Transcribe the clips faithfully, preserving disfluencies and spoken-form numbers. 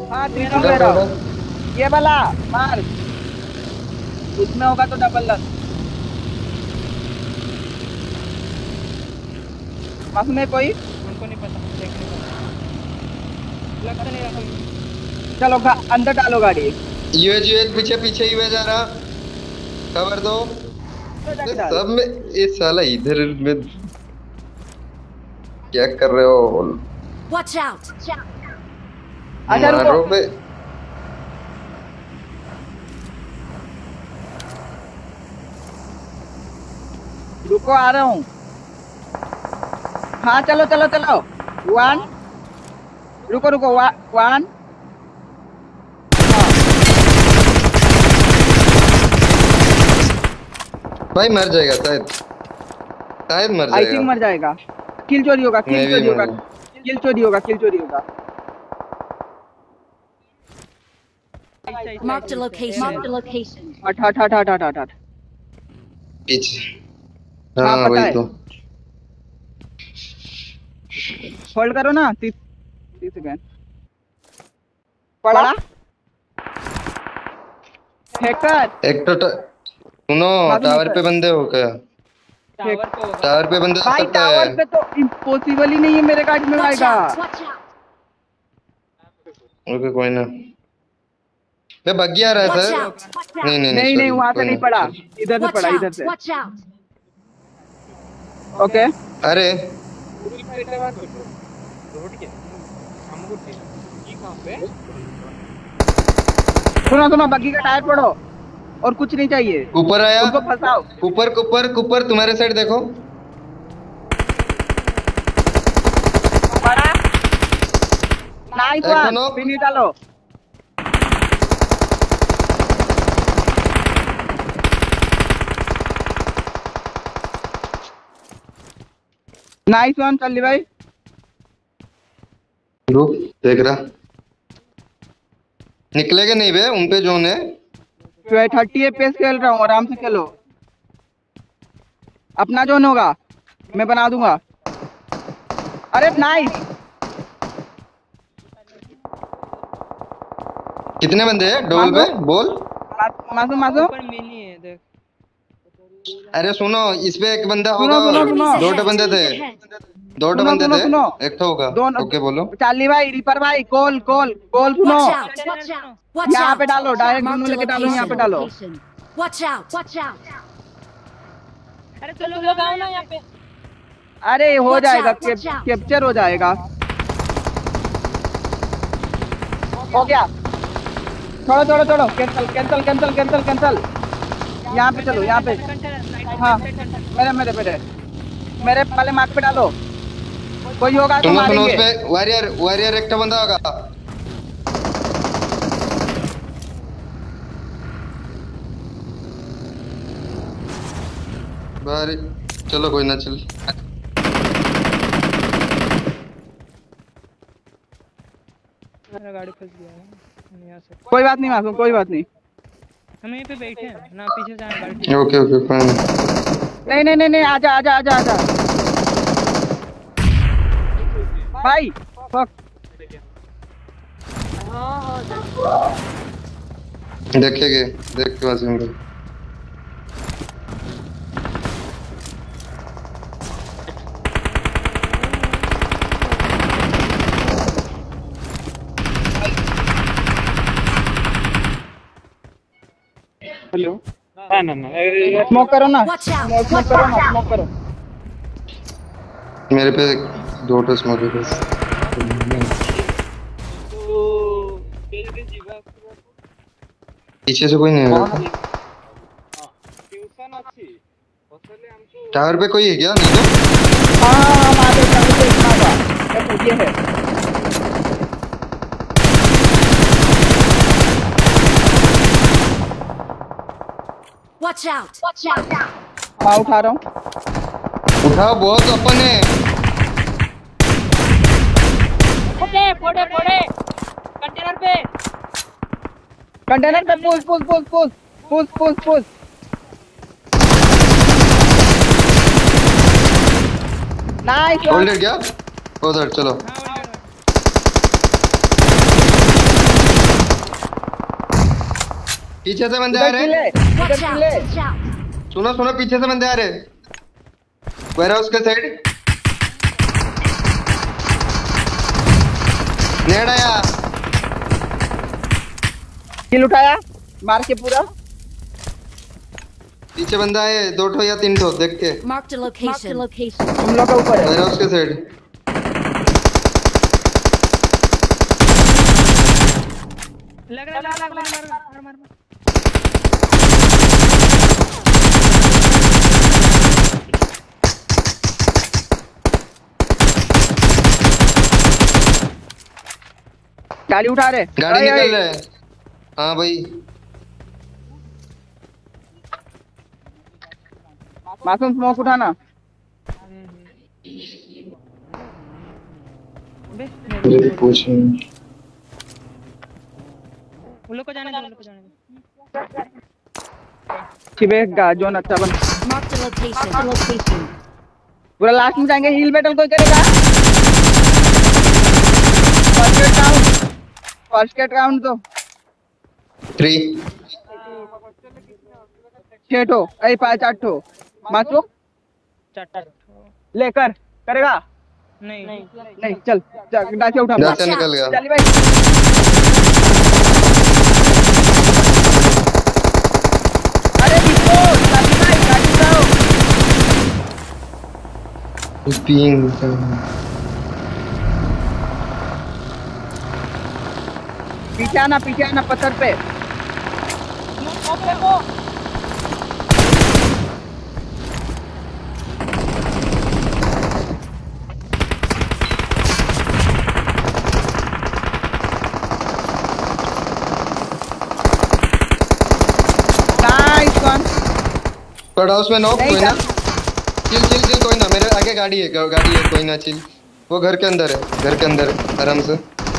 हाँ तीनों ले रहा हूँ। ये वाला मार, उसमें होगा तो डबल लग। मासूम है कोई? उनको नहीं पता, देखने को लगता नहीं रहा। चलो अंदर डालो गाड़ी। यूएज यूएज पीछे पीछे यूएज जा रहा, खबर दो। सब में ये साला इधर में क्या कर रहे हो? Watch out! अच्छा मारो पे। रुको आ रहा हूँ। हाँ चलो चलो चलो। वन, रुको रुको वन। भाई मर जाएगा शायद, शायद मर जाएगा। आई थिंक मर जाएगा। किल चोरी होगा, किल चोरी होगा, किल चोरी होगा, किल चोरी होगा। Mark the location. Mark the location. हट हट हट हट हट हट पीछे। हाँ हाँ पता वही है। तो। होल्ड करो ना, तीस तीस सेकंड। पड़ा हैकर। एक तो सुनो, टावर पे बंदे हो क्या? टावर पे होगा। टावर पे बंदे हो भाई सकता है। टावर पे तो इम्पॉसिबल ही नहीं है, मेरे गाड़ी में Watch आएगा। out! Watch out! ओके कोई ना। मैं भाग गया रहा Watch सर। out! नहीं नहीं नहीं नहीं वहां से नहीं पड़ा, इधर से Watch पड़ा, इधर out! से। Watch out! ओके अरे सुनो सुनो, बग्गी का टायर पड़ो और कुछ नहीं चाहिए। ऊपर आया, उनको फंसाओ। ऊपर ऊपर ऊपर तुम्हारे साइड देखो। पड़ा नाइस वन, नो। फिनिश डालो। नाइस वन चल भाई। रुक देख रहा, निकलेगा नहीं बे, उन पे जोन है। थर्टी एफपीएस खेल रहा हूँ, आराम से खेलो। अपना जोन होगा, मैं बना दूंगा। अरे नाइस। कितने बंदे हैं डोल पे बोल? मासूम मासूम ऊपर मिनी है देख। अरे सुनो, इस पे एक बंदा सुनो होगा। सुनो सुनो दो टो बंदे थे, दो टो सुनो बंदे सुनो थे, सुनो। एक तो होगा। दोनों ओके बोलो। चार्ली भाई, रिपर भाई, कॉल कॉल कॉल सुनो। Watch out! Watch out! Watch यहाँ पे out! डालो, डायरेक्ट Mark दोनों the लेके डालो, यहाँ पे डालो। location. Watch out! Watch out! अरे चलो लोग आओ ना यहाँ पे। अरे हो Watch जाएगा, out, watch out. कैप्चर हो जाएगा। हो गया, छोड़ो छोड़ो छोड़ो, cancel cancel cancel cancel cancel. यहाँ पे चलो, यहाँ पे। हाँ मेरे मेरे मेरे मेरे वाले मार्क पे डालो, कोई होगा तो सुनो सुनो, उस मारेंगे। पे वॉरियर वॉरियर एक तो बंदा होगा। बारी चलो कोई ना, चल मेरा गाड़ी फंस गया है, हम यहाँ से। कोई बात नहीं मासूम, कोई बात नहीं। हम यहीं पे बैठे हैं ना, पीछे जाए गाड़ी। Okay okay fine. नहीं नहीं नहीं नहीं, आजा आजा आजा आजा भाई। फक देखेंगे, देख के वासिम को। हेलो, ना ना ना, स्मोक करो ना, Watch out! स्मोक करो ना, स्मोक करो। मेरे पे दो टो स्मोक है बस। पीछे से कोई नहीं है। टावर पे कोई है क्या? नहीं तो हाँ हाँ हम आगे चलते इतना का ये है। Watch out! Watch out! हाँ उठा रहा हूँ। उठाओ, बहुत ओपन है। फोड़े फोड़े फोड़े कंटेनर पे। कंटेनर पे push push push push push push push. Nice. Hold क्या उधर? चलो हाँ पीछे से बंदे आ उधर रहे किले, हैं। उधर Watch out! किले। Watch out! सुनो सुनो पीछे से बंदे आ रहे हैं। वेयर हाउस के साइड नेड आया। किल उठाया, मार के पूरा। पीछे बंदा है, दो ठो या तीन ठो देख के। Marked a location. Marked a location. हम लोग का ऊपर है। वेयर हाउस के साइड लग रहा लग लग मार मार मार मार। गाड़ी उठा रहे। गाड़ी अरे, निकल अरे। रहा है। हाँ भाई मासूम स्मोक उठाना। बे मुझे पूछ उन लोग को जाने दो, उन लोग को जाने दो। शिबे का जोन अच्छा बन। Marked a location. Marked a location. पूरा लास्ट में जाएंगे, हील बैटल कोई करेगा। First gate round, first gate round तो थ्री छह ठो, ऐ पांच आठ ठो। मासूम चार लेकर करेगा। नहीं नहीं चल, चल डाचे उठा। जहाँ से निकल गया। चल भाई। अरे बिल्कुल, चल भाई गाड़ी उठाओ। पिंग पीछे आना, पीछे आना पत्थर पे। Nice one. थर्ड हाउस में नॉक नहीं कोई ना। चल। चिल चिल चिल कोई ना, मेरे आगे गाड़ी है, गा- गाड़ी है, कोई ना चिल। वो घर के अंदर है, घर के अंदर है, आराम से।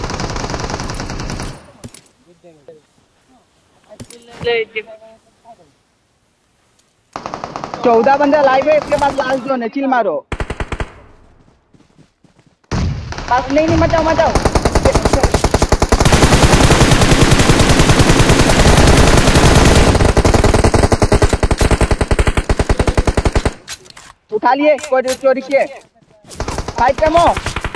चौदह बंदा लाइव है, इसके बाद लास्ट जोन है, चिल मारो। बस नहीं नहीं, मचाओ मचाओ। उठा लिए, कोई चोरी किए। फाइट कमो।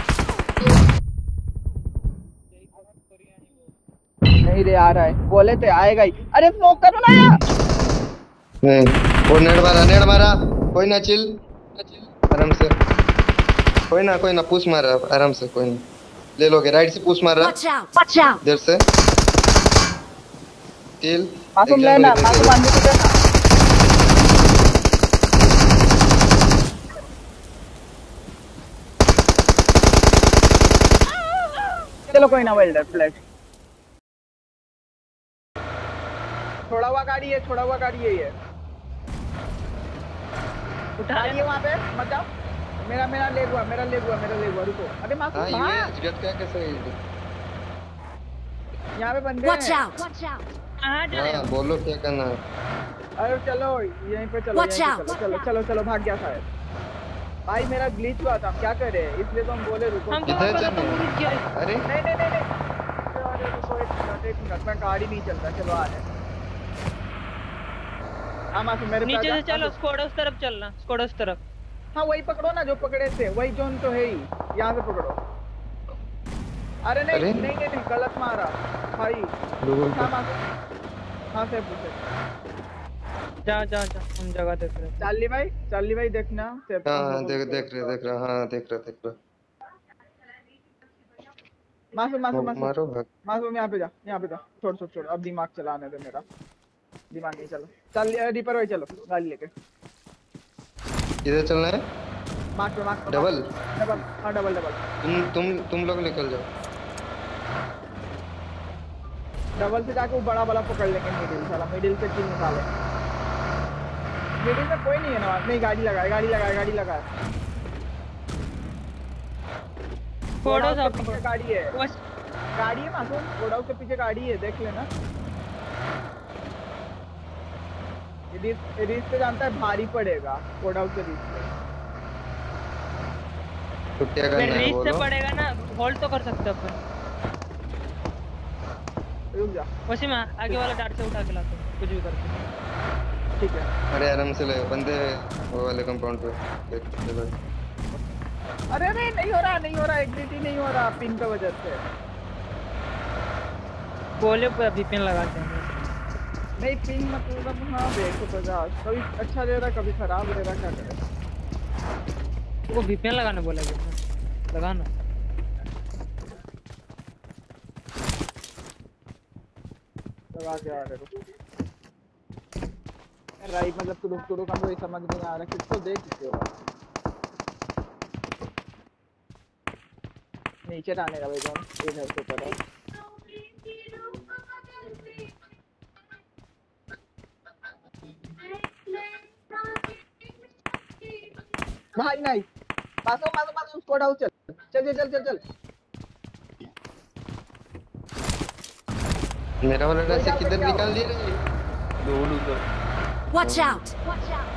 नहीं रे, आ रहा है, बोले थे आएगा ही। अरे स्मोक करो ना यार। नहीं वो नेड मारा, नेड मारा। कोई ना चिल, आराम से। कोई ना कोई ना पुश मार रहा है, आराम से, कोई ना ले लोगे। राइट से पुश मार रहा Watch out! Watch out! देर से। चिल मासूम लेना, मासूम आंधी को देना। चलो कोई ना, वेल्डर फ्लैश। छोड़ा हुआ गाड़ी है, छोड़ा हुआ गाड़ी है ये। उठा गाड़ी है वहाँ पे, मत जाओ। मेरा मेरा ले हुआ, मेरा ले हुआ, मेरा ले हुआ, रुको। अरे हाँ मासूम ये भाग, जगत का कैसे है? यहाँ पे बंदे Watch हैं। out! Watch out! कहाँ जा रहे हाँ हो? बोलो क्या करना है। अरे चलो यहीं पे चलो, Watch यहीं out, पे watch चलो, चलो out. चलो चलो, भाग गया शायद। भाई मेरा ग्लिच हुआ था, हम क्या करे, इसलिए तो हम बोले रुको। हम किधर तो चल रहे तुम हैं? गए। अरे नहीं नहीं नहीं नहीं, अरे रुको एक मिनट, एक मिनट, मैं गाड़ी नहीं चलता। चलो आ रहे। हाँ मासूम मेरे नीचे पास से आ- चलो, स्क्वाडोस तरफ चलना, स्क्वाडोस तरफ। हाँ वही पकड़ो ना जो पकड़े थे, वही जोन तो है ही, यहाँ से पकड़ो। अरे नहीं अरे? नहीं नहीं नहीं, गलत मारा भाई। लोगों हाँ को मासूम, हाँ से पूछे। जा जा जा, हम जगह देख रहे हैं। चार्ली भाई, चार्ली भाई देखना। सेफ हाँ जोन हाँ में देख पहुंचो। देख रहे देख रहा, हाँ देख रहा देख रहा। मासूम मासूम मासूम मारो भाग। मासूम, यहाँ पे जा, यहाँ पे जा। छोड़ छोड़ छोड़, अब दिमाग चलाने दे मेरा। दिमाग नहीं चलो। चल डीपर भाई चलो, गाड़ी लेके। किधर चलना है? मार्क पे, मार्क पे, डबल? डबल, हाँ डबल डबल तुम तुम तुम लोग निकल जाओ। डबल से जाके वो बड़ा वाला पकड़ लेंगे। मिडिल साला, मिडिल से किल निकाले। मिडिल में कोई नहीं है ना। नहीं गाड़ी लगाए, गाड़ी लगाए, गाड़ी लगाए। स्क्वाडोस के आप पीछे गाड़ी है, बस गाड़ी है मासूम। कोडाउस के पीछे गाड़ी है, देख लेना। रिस्क रिस्क पे जानता है भारी पड़ेगा, कोडाउस के रिस्क पे। तो क्या करना है रेस से बोलो। पड़ेगा ना, होल्ड तो कर सकते अपन। रुक जा। वैसे मैं आगे वाला डार्ट से उठा के लाता हूँ कुछ भी करके। ठीक है। अरे आराम से ले बंदे वो वाले कंपाउंड पे देख ले भाई। अरे अरे नहीं हो रहा नहीं हो रहा एग्जिट ही नहीं हो रहा पिंग की वजह से। बोले पे वीपीएन लगाते हैं। नहीं पिंग मतलब हाँ एक सौ पचास कभी अच्छा दे रहा कभी खराब दे रहा क्या करे। वो वीपीएन लगाने बोला गया लगाना। लगा के आ रहे हो राइट मतलब तू रुक तू रुक हमको समझ नहीं आ रहा किसको देख किसको होगा नीचे डालने का भाई कौन इधर से तरफ भाई नहीं पासो पासो पासो स्क्वाड आउट चल चल चल चल चल मेरा वाला ऐसे किधर निकाल दिया रे दूर उधर। Watch out! Watch out!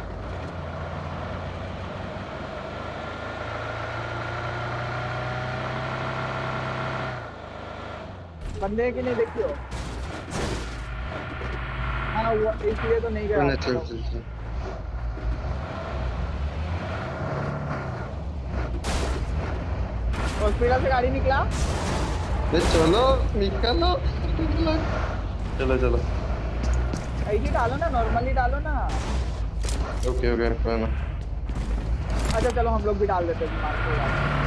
बंदे की नहीं देखियो। हाँ वो इसलिए तो नहीं गया। चल चल चल हॉस्पिटल से गाड़ी निकला। ये चलो निकालो चलो चलो ऐसे डालो ना नॉर्मली डालो ना। ओके ओके कोई ना। अच्छा चलो हम लोग भी डाल देते हैं दिमाग को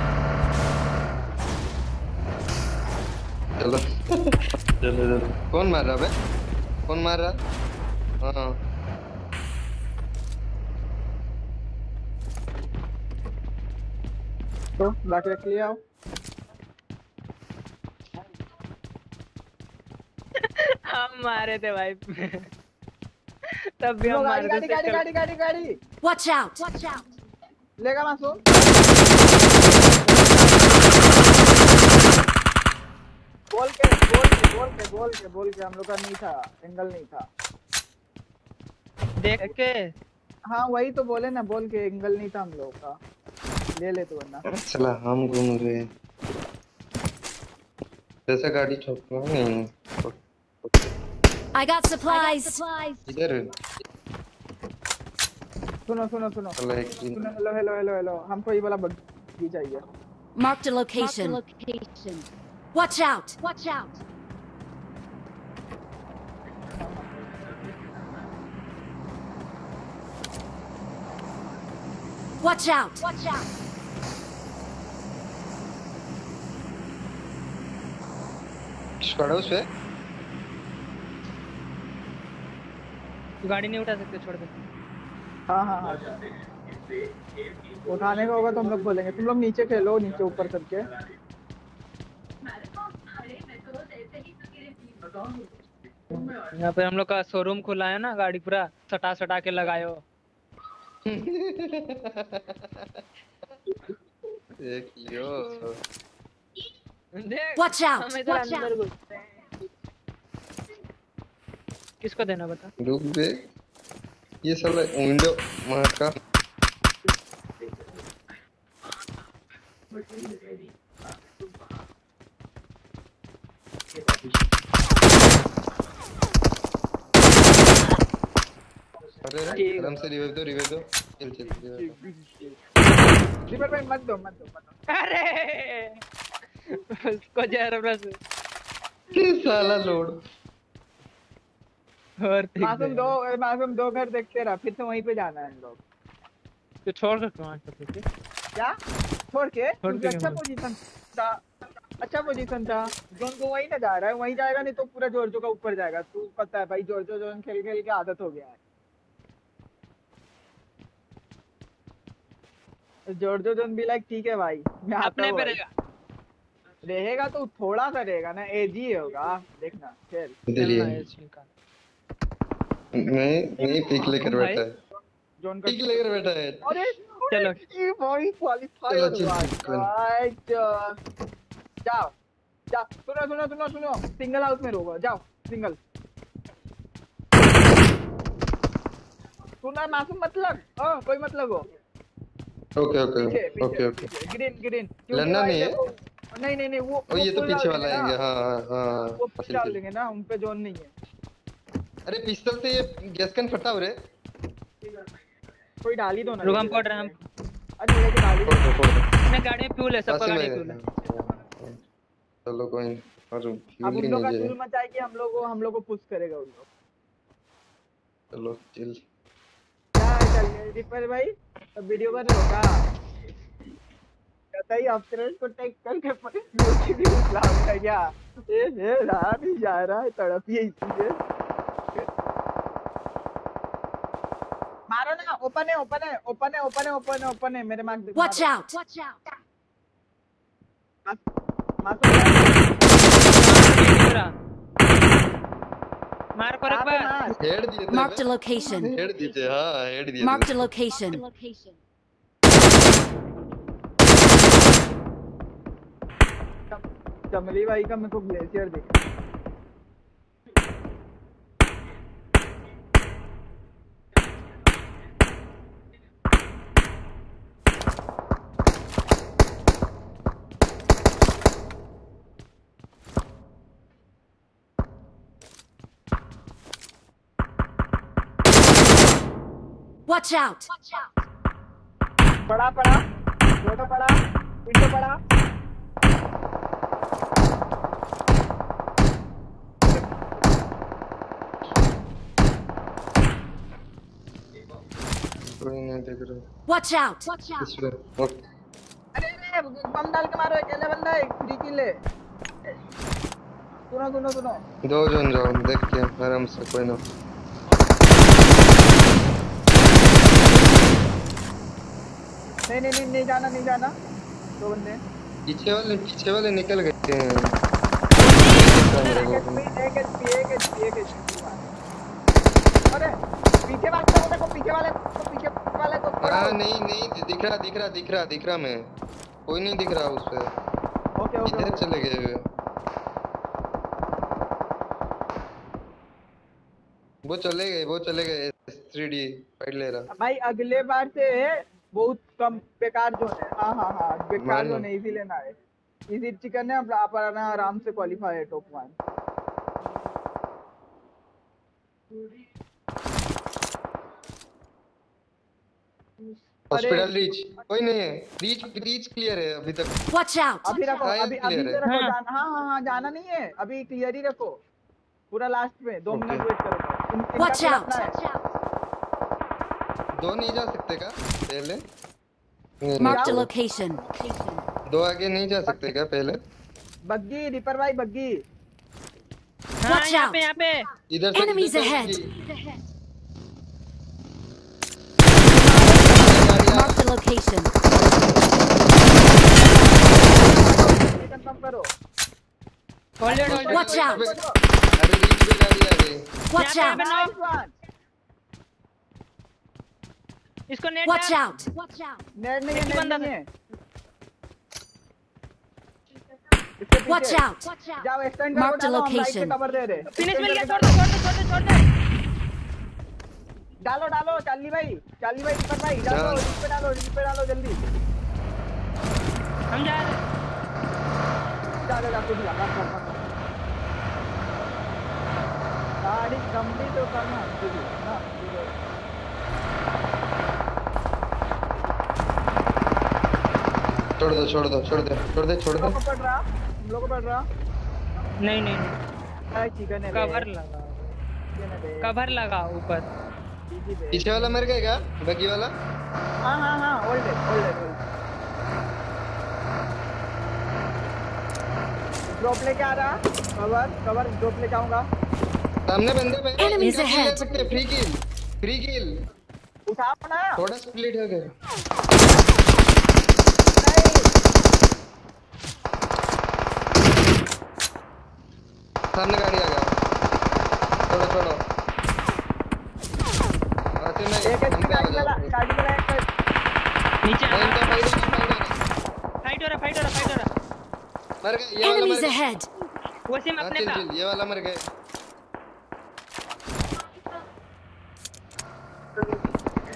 चलो चलो चलो कौन मार रहा बे कौन मार रहा हाँ तो लाके रख लिया आओ। हम मारे थे भाई तब भी हम मारे गाड़ी थे। गाड़ी गाड़ी गाड़ी गाड़ी Watch out! Watch out! लेगा मासूम। बोल के बोल के बोल के बोल के बोल के हम लोग का नहीं था एंगल नहीं था देख के। हाँ वही तो बोले ना बोल के एंगल नहीं था हम लोग का ले ले तो वरना। चला हम घूम रहे जैसे गाड़ी ठोकना नहीं I got supplies. इधर सुनो सुनो सुनो चला एक दिन सुनो हेलो हेलो हेलो हेलो हमको ये वाला बग्गी चाहिए। Marked a location. Marked a location. Watch out! Watch out! Watch out! Watch out! Squad house पे गाड़ी नहीं उठा सकते छोड़ दे। हाँ हाँ हाँ उठाने का होगा तो हम लोग बोलेंगे तुम लोग नीचे खेलो नीचे ऊपर करके। यहाँ पे हम लोग का शोरूम खुला है ना गाड़ी पूरा सटा सटा के लगायो। देख लियो देख Watch out! हम इधर Watch अंदर out! घुसते हैं। किसको देना बता। रुक दे ये साला विंडो मार का अरे रे आराम से रिवाइव दो रिवाइव दो चल चल रिवाइव रिवर भाई मत दो मत दो मत दो। अरे उसको जरूरत ये साला लोड और मासूम दो मासूम दो घर देखते रहा फिर से वहीं पे जाना है हम लोग। तो छोड़ सकते हो आठ पे क्या छोड़ के छोड़ तुझे के अच्छा क्यों? पोजीशन था अच्छा पोजीशन था जोन को वहीं ना जा रहा है वहीं जाएगा नहीं तो पूरा जॉर्जो का ऊपर जाएगा तू पता है भाई जॉर्जो जोन खेल खेल के आदत हो गया है। जॉर्जो जोन भी लाइक ठीक है भाई मैं आता अपने हूँ पे भाई। रहेगा। रहेगा तो थोड़ा सा रहेगा ना एज ही होगा देखना खेल इधर चलना ये है इसमें का। नहीं नहीं पिक लेकर भाई। बैठा है जोन का पिक लेकर बैठा है अरे चलो। ये भाई क्वालीफाई चलो, चलो, हुआ चलो। राइट जाओ जाओ सुनो सुनो सुनो सुनो सिंगल हाउस में रोको जाओ सिंगल सुना मासूम मतलब ओ कोई मतलब हो ओके ओके पीछे ओके पीछे ओके पीछे ग्रीन ग्रीन लड़ना नहीं है? नहीं नहीं नहीं वो ओ ये तो full पीछे डाल वाला देंगे है। ना, हाँ हाँ वो full चिल डाल चिल। देंगे ना, उन पे जोन नहीं है। अरे पिस्टल से ये गैस गन फटा हो रे। कोई डाल ही दो ना रुक हम लेके फोड़ रहे हैं जाके। अरे लेके डाल ही फोड़ दो दो। फोड़ दो। अपने गाड़ी में फ्यूल है, सबका कासिम गाड़ी भाई में फ्यूल है। हाँ, चलो कोई नहीं। और अब फ्यूल ही उन लोग नहीं का चाहिए। धूल मचाएगी, हम लोग को हम लोग को पुश करेगा उन लोग। चलो चिल। क्या है चल गए दीपक भाई, अब वीडियो बन रहा होगा। कहता ही अफसर को टेक करके यूट्यूब भी उठा है क्या? ए ए रहा नहीं जा रहा है, तड़प ही इसी से। मारो ना, ओपन है ओपन है ओपन है ओपन है ओपन है ओपन है मेरे मार्क देखो। Watch out! Watch out! मारो मार पर एक बार। हेड दिए थे Marked a location. हेड दिए थे। हाँ हेड दिए Marked थे। a location. चमली भाई का मेरे को ग्लेशियर दिखा। Watch out! पड़ा पड़ा फोटो पड़ा विंडो पड़ा। कोई नहीं देख रहा। Watch out! Watch out! इसमें ओके। अरे अरे बम डाल के मारो, अकेले बंदा है, फ्री किल है। सुनो सुनो सुनो दो जन जाओ देख के आराम से कोई ना। नहीं नहीं नहीं नहीं जाना नहीं जाना, दो बंदे। पीछे वाले पीछे वाले निकल गए हैं। एक एचपी एक एचपी एक एचपी एक एचपी। अरे पीछे वाले को देखो, पीछे वाले को पीछे वाले को थोड़ा। हाँ नहीं नहीं दिख रहा दिख रहा दिख रहा दिख रहा मैं। कोई नहीं दिख रहा उस पे। ओके ओके इधर चले गए। वो चले गए वो चले गए थ्री डी फाइट ले रहा। भाई अगले बार से बहुत कम बेकार जोन है। हाँ हाँ हाँ बेकार मानो। जोन है, इजी लेना है, इजी चिकन है। आप आना आराम से क्वालिफाई है टॉप वन। हॉस्पिटल रीच कोई नहीं है। रीच रीच क्लियर है अभी तक। Watch out! अभी रखो शायद अभी अभी clear से है। रखो हाँ। जाना। हाँ हाँ हाँ जाना नहीं है अभी, क्लियर ही रखो पूरा लास्ट में। दो Okay. मिनट वेट करो बस। इन- इनका Watch kill out! अपना है। Watch out! दो नहीं जा सकते का पहले? नहीं, Marked a नहीं, location. दो आगे नहीं जा सकते क्या पहले? बग्गी रिपर भाई बग्गी। हाँ Watch यहाँ out. पे यहाँ पे। इधर से Enemies इधर से- ahead. गाड़ी आ- Marked a location. कंफर्म करो। Hold it hold Watch out. अरे रीच पे गाड़ी आ गई। Watch यहाँ out! पे Nice one. इसको नेट Watch डाल। out! Watch out! नेट नहीं है एक नेट बंदा नहीं है। इसके पीछे। Watch out! Watch out! जाओ एक्सटेंड करो, Marked a डालो, हम राइट से location. कवर दे रहे। फिनिश मिल गया, Extend छोड़ करके दे छोड़ दे छोड़ दे छोड़ दे। डालो डालो चाली भाई, चाली भाई रिपर भाई डालो, डाल। रिप पे डालो, रिप पे डालो जल्दी। हम जा रहे हैं। डालो डालो खुद लगा कर। गाड़ी कंप्लीट तो करना खुद ना। छोड़ दो छोड़ दो छोड़ दे छोड़ दे छोड़ हम लोग दे। को पड़ रहा, हम लोग को पड़ रहा। नहीं नहीं नहीं काय चिकन है कवर लगा कवर लगा ऊपर। पीछे वाला मर गया क्या? बगी वाला? हाँ हाँ हाँ hold it hold it hold. Drop लेके आ रहा, कवर कवर ड्रॉप लेके आऊंगा। सामने बंदे पे Enemies इनका kill ले ahead. सकते फ्री किल फ्री किल। उठाओ ना। थोड़ा स्प्लिट हो गया। सामने गाड़ी आ गया। छोड़ो छोड़ो। आते नहीं एक एक हम पे आ गाड़ी वाला जाओ। गाड़ी वाला एक नीचे नहीं, आ। इनका फाइट हो रहा फाइट हो रहा। फाइट हो रहा फाइट हो रहा फाइट हो रहा। मर गए ये वाला मर Enemies गया। ahead! वसीम हाँ, अपने चिल का। चिल ये वाला मर गए।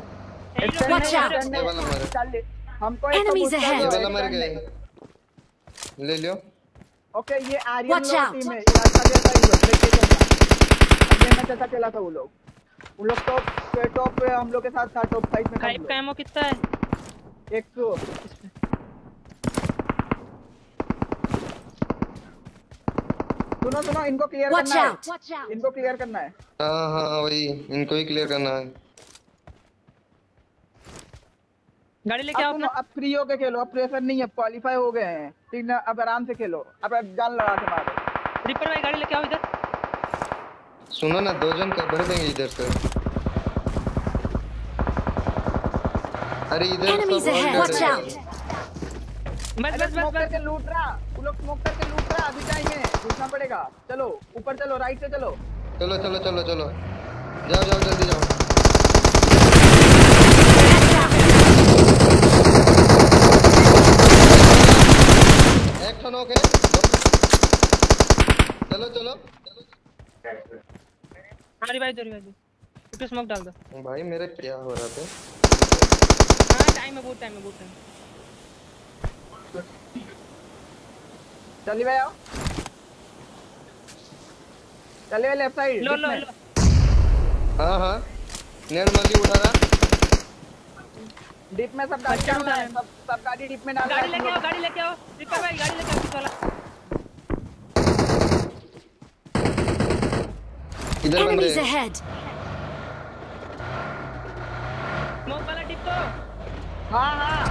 एक्सटेंड Watch नहीं, out. एक्सटेंड ये वाला नहीं। मर चल हमको एक Enemies बूस्ट कर ahead. दो, ये वाला मर एक्सटेंड गए। नहीं। ले लियो। ओके ये आर्यन Watch लोग out. टीम है, ये अच्छा खेलता है ये लोग, देखिए चलता। अब ये मैच अच्छा खेला था वो लोग। वो लोग टॉप पे टॉप पे हम लोग के साथ था, टॉप फाइव में था हम फाइव का एमो कितना है? लोग। एक सौ। सुनो सुनो इनको क्लियर Watch करना out. Watch है, out. इनको क्लियर करना है। हाँ हाँ वही इनको ही क्लियर करना है। गाड़ी लेके अब आओ सुनो अपना। अब फ्री होके खेलो, अब प्रेशर नहीं है, क्वालीफाई हो गए हैं ठीक ना, अब आराम से खेलो, अब अब जान लगा के मारो। रिपर भाई गाड़ी लेके आओ इधर। सुनो ना दो जन का भर देंगे इधर से। अरे इधर Enemies सब ahead. और Watch डरे। out. बस अरे बस स्मोक बस करके बस। लूट रहा, वो लोग स्मोक करके लूट रहा, अभी टाइम है, घुसना पड़ेगा। चलो ऊपर चलो, राइट से चलो। चलो चलो चलो चलो जाओ जाओ जल्दी जाओ। एक्शन ओके चलो चलो। हमारी भाई दो भाई दो स्मोक डाल दो। भाई मेरे क्या हो रहा था? हाँ टाइम है, बहुत टाइम है, बहुत टाइम। चलिए भाई आओ, चलिए लेफ्ट साइड। लो लो लो। हाँ हाँ नेड मल्ली उठा रहा। डिप में सब गाड़ी अच्छा, डालना है, उठा सब सब गाड़ी डिप में डालना है। गाड़ी लेके आओ, गाड़ी लेके आओ रिपर भाई, गाड़ी लेके आओ किस वाला। इधर बंदे Enemies ahead. स्मोक वाला डिप तो। हाँ हाँ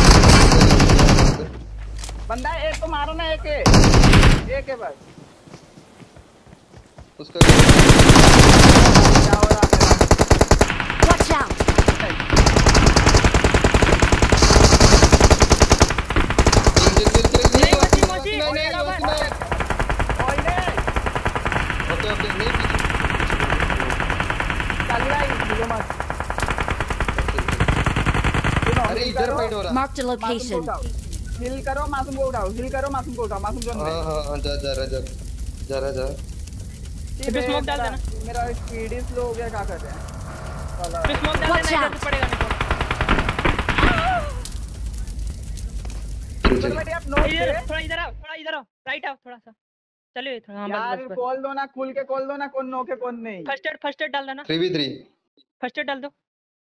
बंदा है, एक को मारो ना, एक है, एक है बस। उसका क्या हो रहा है? Watch out. Chill chill chill chill नहीं मची नहीं मची। नहीं नहीं ओए, नहीं ओए ने ओके ओके नहीं पीछे। चल रहा है मुझे मत। सुनो, अरे हिल इधर करो, फाइट हो रहा। Marked a मासूम को location. उठाओ, हिल करो मासूम को उठाओ, हिल करो मासूम को उठाओ, मासूम जोन में। हाँ हाँ हाँ जा जा रहा जा जा रहा जा। ठीक पे है, smoke डाल मेरा- देना। मेरा स्पीड ही स्लो हो गया, क्या कर रहे हैं साला। पे स्मोक डाल Watch देना, इधर out. से पड़ेगा नहीं तो। चल चलो चल बेटे आप नोट इधर पे थोड़ा, इधर आओ, थोड़ा इधर आओ, राइट आओ थोड़ा सा। चलिए थोड़ा, हाँ यार बस बस बस। खोल दो ना, खुल के खोल दो ना, कौन नो के कौन नहीं। फर्स्ट एड फर्स्ट एड डाल देना, three B three first aid डाल दो।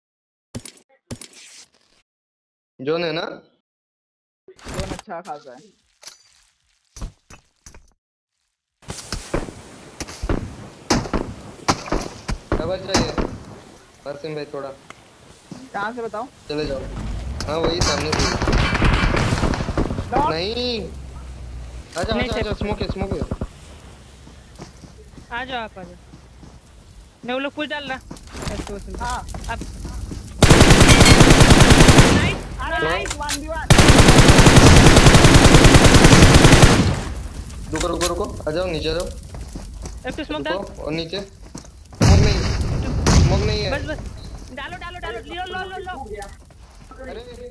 जोन है ना। कौन अच्छा खासा है। कवर चाहिए नरसिम भाई थोड़ा। कहाँ से बताओ? चले जाओ। हाँ वही सामने से। नॉक। नहीं आजा नहीं, आजा आजा स्मोक है स्मोक है। आ जाओ आप, आ जाओ। मैं वो लोग पुश डाल रहा। ऐसे वैसे। हाँ अब अरे नाइस वन बी वन। रुको रुको रुको आ जाओ नीचे आ जाओ। एक तो स्मोक डाल। रुको और नीचे स्मोक नहीं स्मोक नहीं है। बस बस डालो डालो डालो, लो लो लो लो। अरे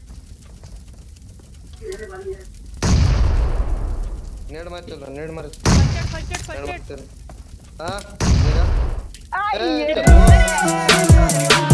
नेड मार चलो नेड मार। First aid first aid nade first मार एड। चलो। हाँ मेरा आई ए, ये चलो।